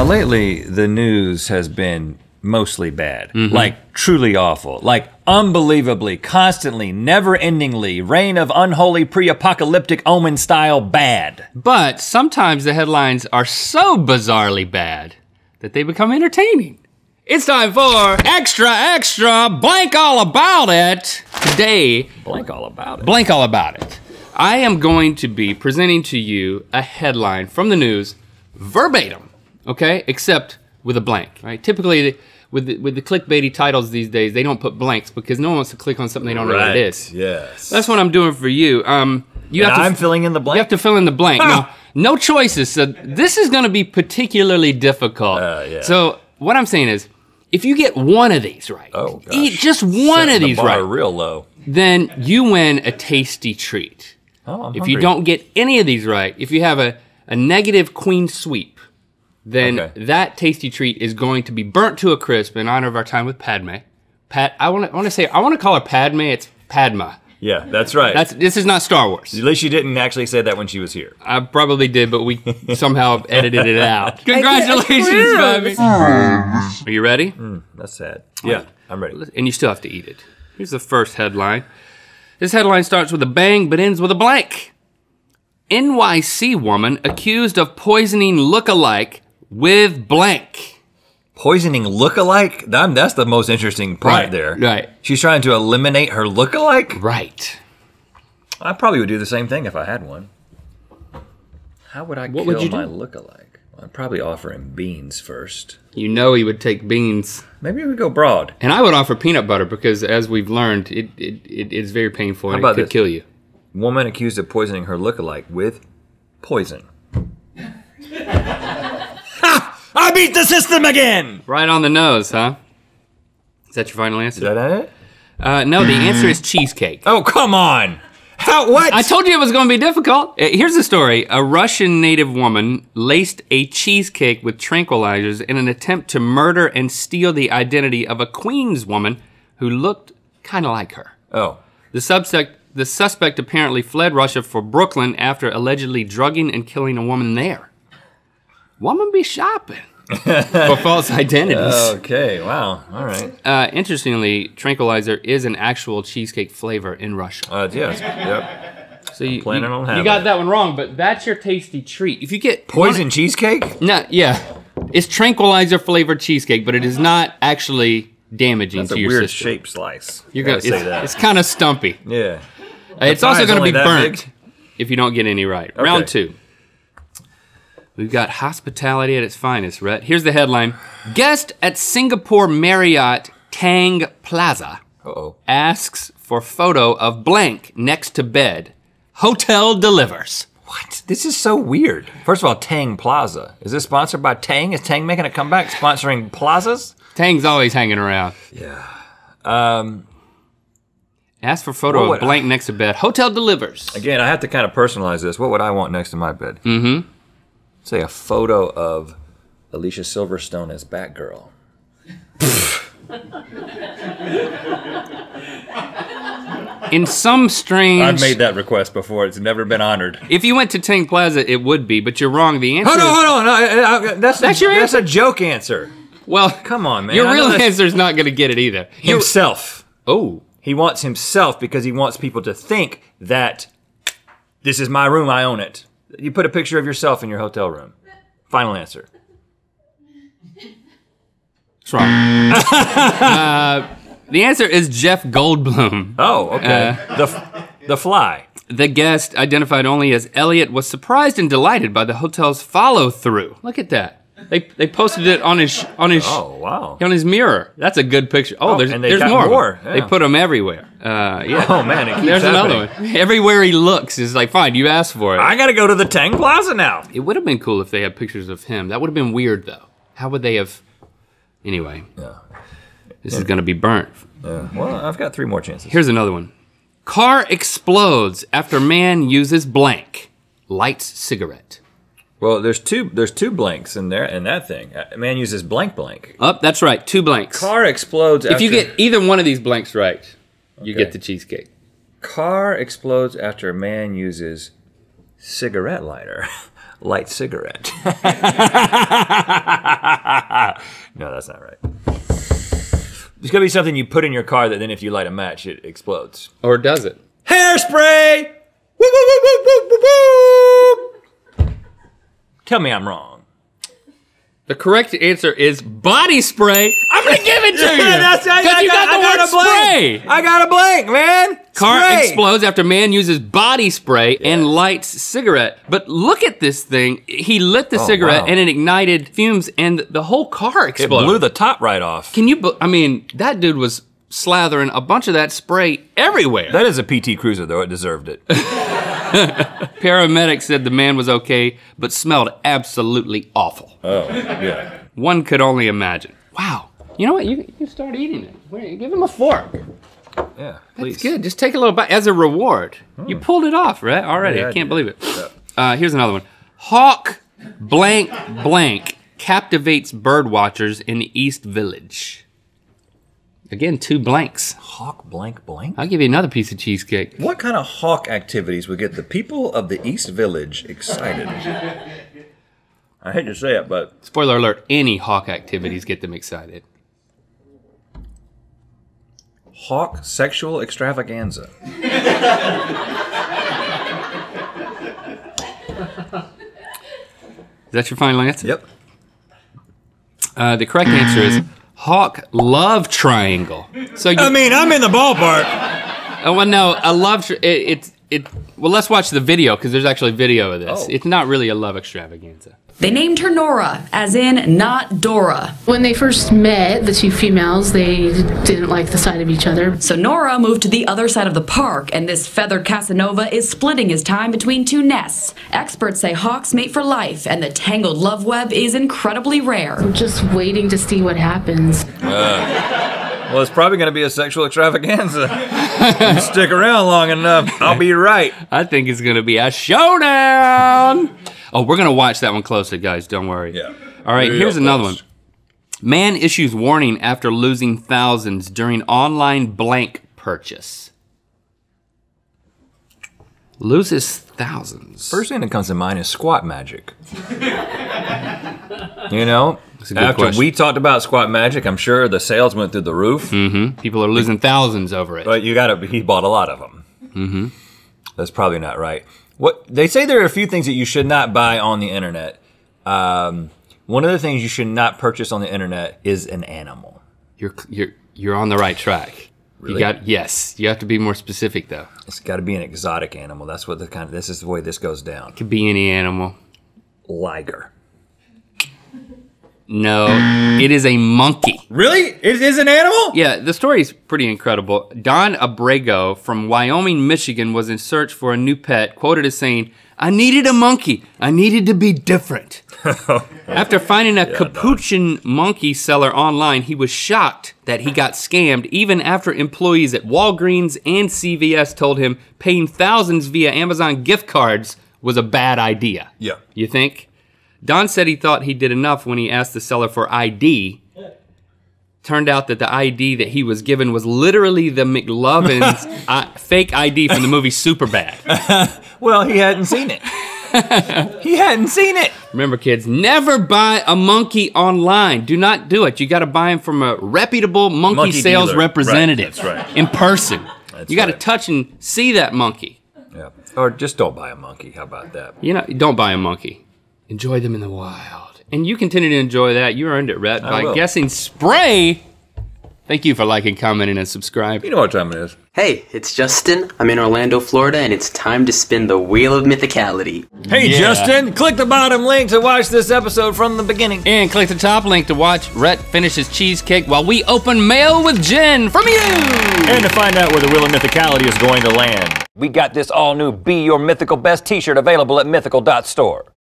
lately the news has been mostly bad. Like truly awful. Like unbelievably, constantly, never-endingly, reign of unholy pre-apocalyptic omen style bad. But sometimes the headlines are so bizarrely bad that they become entertaining. It's time for Extra Extra Blank All About It. Today, Blank all about it. Blank All About It. I am going to be presenting to you a headline from the news verbatim, okay? Except with a blank, right? Typically, with the clickbaity titles these days, they don't put blanks because no one wants to click on something they don't know what it is. Yes. That's what I'm doing for you. I'm filling in the blank? You have to fill in the blank. Now, no choices, so this is gonna be particularly difficult. Yeah. So what I'm saying is, if you get one of these right, eat just one of these right, real low. then you win a tasty treat. Oh, I'm If hungry. you don't get any of these right, if you have a negative queen sweep, then that tasty treat is going to be burnt to a crisp in honor of our time with Padme. I want to call her Padme. It's Padma. Yeah, that's right. This is not Star Wars. At least you didn't actually say that when she was here. I probably did, but we somehow edited it out. Congratulations, baby. Are you ready? That's sad. Yeah, I'm ready. And you still have to eat it. Here's the first headline. This headline starts with a bang, but ends with a blank. NYC woman accused of poisoning look-alike with blank. Poisoning look-alike? That's the most interesting part there. Right. She's trying to eliminate her look-alike? Right. I probably would do the same thing if I had one. How would I kill my look-alike? Well, I'd probably offer him beans first. You know he would take beans. Maybe we go broad. And I would offer peanut butter because, as we've learned, it is very painful and it could kill you. Woman accused of poisoning her look-alike with poison. I beat the system again! Right on the nose, huh? Is that your final answer? Is that it? No, the answer is cheesecake. Oh, come on! What? I told you it was gonna be difficult. Here's the story. A Russian native woman laced a cheesecake with tranquilizers in an attempt to murder and steal the identity of a Queens woman who looked kinda like her. Oh. The suspect apparently fled Russia for Brooklyn after allegedly drugging and killing a woman there. Woman be shopping for false identities. Okay, wow, all right. Interestingly, tranquilizer is an actual cheesecake flavor in Russia. Yes, yep. So you on got that one wrong, but that's your tasty treat. If you get poison cheesecake? No, yeah. It's tranquilizer flavored cheesecake, but it is not actually damaging to your system. That's a weird shape slice. You're gonna say that. It's kind of stumpy. Yeah. It's also gonna be burnt if you don't get any right. Okay. Round 2. We've got hospitality at its finest, Rhett. Here's the headline. Guest at Singapore Marriott Tang Plaza asks for photo of blank next to bed. Hotel delivers. What? This is so weird. First of all, Tang Plaza. Is this sponsored by Tang? Is Tang making a comeback sponsoring plazas? Tang's always hanging around. Yeah. Ask for photo of blank next to bed. Hotel delivers. Again, I have to kind of personalize this. What would I want next to my bed? Mm-hmm. Say a photo of Alicia Silverstone as Batgirl. In some strange... I've made that request before. It's never been honored. If you went to Tang Plaza, it would be, but you're wrong. The answer Hold on. No, that's your answer? That's a joke answer. Well, come on, man. Your real answer is not going to get it either. Himself. Oh. He wants himself because he wants people to think that this is my room, I own it. You put a picture of yourself in your hotel room. Final answer. It's wrong. The answer is Jeff Goldblum. Oh, okay. The Fly. The guest, identified only as Elliot, was surprised and delighted by the hotel's follow-through. Look at that. They posted it on his oh wow on his mirror. That's a good picture. There's more. Yeah. They put them everywhere. Yeah. Oh man, it keeps there's happening. Another one. Everywhere he looks is like, fine, you asked for it. I gotta go to the Tang Plaza now. It would have been cool if they had pictures of him. That would have been weird though. How would they have? Anyway. Yeah. This is gonna be burnt. Yeah. Well, I've got 3 more chances. Here's another one. Car explodes after man uses blank. Lights cigarette. Well, there's two blanks in there, in that thing. A man uses blank. Oh, that's right, 2 blanks. Car explodes If you get either one of these blanks right, you get the cheesecake. Car explodes after a man uses cigarette lighter. Light cigarette. No, that's not right. There's gotta be something you put in your car that then if you light a match, it explodes. Or does it? Hairspray! Woo, woo, woo, woo, woo, woo, woo. Tell me I'm wrong. The correct answer is body spray. I'm gonna give it to you. Because you got the word spray. I got a blank, man. Car Spray. explodes after man uses body spray and lights cigarette. But look at this thing. He lit the cigarette wow. and it ignited fumes and the whole car It exploded. blew the top right off. Can you, I mean, that dude was slathering a bunch of that spray everywhere. That is a PT Cruiser, though. It deserved it. Paramedics said the man was okay, but smelled absolutely awful. Oh, yeah. One could only imagine. Wow. You know what? You start eating it. Wait, give him a fork. Yeah, please. That's good. Just take a little bite as a reward. You pulled it off, right? Already. Yeah, I can't believe it. Yeah. Here's another one. Hawk blank blank captivates bird watchers in the East Village. Again, 2 blanks. Hawk blank blank? I'll give you another piece of cheesecake. What kind of hawk activities would get the people of the East Village excited? I hate to say it, but... Spoiler alert, any hawk activities get them excited. Hawk sexual extravaganza. Is that your final answer? Yep. The correct answer is hawk love triangle. So you, I mean, I'm in the ballpark. well, no, a love. Well, let's watch the video because there's actually video of this. Oh. It's not really a love extravaganza. They named her Nora, as in not Dora. When they first met, the 2 females, they didn't like the sight of each other. So Nora moved to the other side of the park, and this feathered Casanova is splitting his time between 2 nests. Experts say hawks mate for life, and the tangled love web is incredibly rare. I'm just waiting to see what happens. Well, it's probably going to be a sexual extravaganza. You stick around long enough, I'll be right. I think it's gonna be a showdown. Oh, we're gonna watch that one closely, guys. Don't worry. Yeah. All right, Real here's another close. one. Man issues warning after losing thousands during online blank purchase. Loses thousands. First thing that comes to mind is squat magic. You know, a good after question. we talked about squat magic, I'm sure the sales went through the roof. People are losing thousands over it. But he bought a lot of them. Mm-hmm. That's probably not right. What they say, there are a few things that you should not buy on the internet. One of the things you should not purchase on the internet is an animal. You're on the right track. Really? Yes. You have to be more specific though. It's got to be an exotic animal. That's what this is the way this goes down. Could be any animal. Liger. No, it is a monkey. Really? It is an animal? Yeah, the story is pretty incredible. Don Abrego from Wyoming, Michigan was in search for a new pet, quoted as saying, "I needed a monkey. I needed to be different." After finding a capuchin monkey seller online, he was shocked that he got scammed even after employees at Walgreens and CVS told him paying thousands via Amazon gift cards was a bad idea. Yeah. You think? Don said he thought he did enough when he asked the seller for ID. Turned out that the ID that he was given was literally the McLovin's fake ID from the movie Superbad. Well, he hadn't seen it. He hadn't seen it. Remember, kids, never buy a monkey online. Do not do it. You got to buy him from a reputable monkey sales dealer. representative. Right, that's right. In person. That's You got to right. touch and see that monkey. Yeah. Or just don't buy a monkey. How about that? You know, don't buy a monkey. Enjoy them in the wild. And you continue to enjoy that. You earned it, Rhett, by will. guessing spray. Thank you for liking, commenting, and subscribing. You know what time it is. Hey, it's Justin. I'm in Orlando, Florida, and it's time to spin the Wheel of Mythicality. Hey, Yeah. Justin, click the bottom link to watch this episode from the beginning. And click the top link to watch Rhett finish his cheesecake while we open mail with Jen from you. And to find out where the Wheel of Mythicality is going to land, we got this all new Be Your Mythical Best t-shirt available at mythical.store.